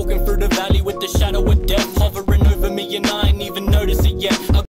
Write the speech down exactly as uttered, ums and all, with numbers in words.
smoking for the valley with the shadow of death.